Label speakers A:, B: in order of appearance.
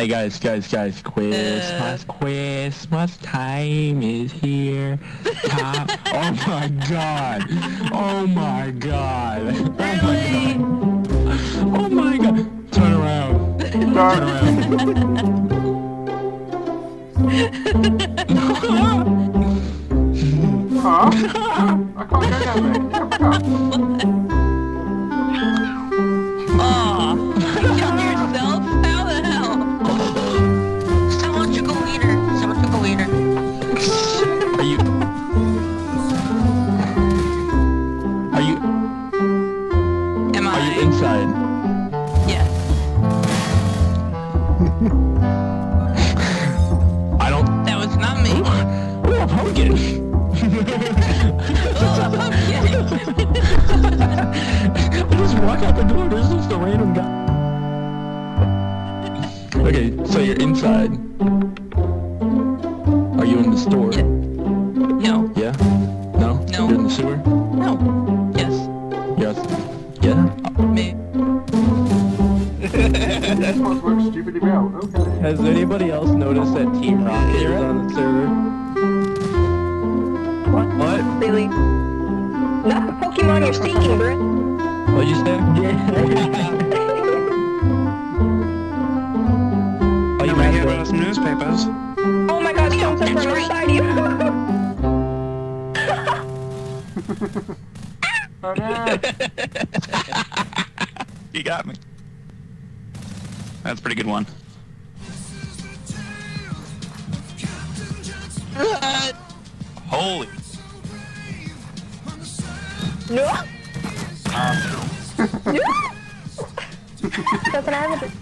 A: Hey guys, Christmas time is here. Oh my god. Oh my god.
B: Really?
A: Oh my god. Turn around. Turn around.
C: Huh? I can't go down there. Come back up.
B: Aw, you killed yourself? How the hell? Someone took a wiener. Someone took a wiener.
A: Are you
B: Am I?
A: Are you inside?
B: Yes.
A: I don't.
B: That was not me.
A: Ooh, a pumpkin. I just walk out the door. There's just a random guy. Okay, so you're inside. Are you in the store?
B: Yeah. No.
A: Yeah? No?
B: No.
A: You're in the sewer?
B: No. Yes.
A: Yes. Yeah?
B: Me.
C: This one's worked stupidly well. Okay.
D: Has anybody else noticed that Team Rocket is on the server? What?
E: Really? Not the Pokemon you're seeking, bro.
D: What'd you say? Oh, you might hear some newspapers.
E: Oh my god, don't touch right beside you.
C: Oh no!
F: You got me. That's a pretty good one. Holy.
E: No. No. Doesn't have it.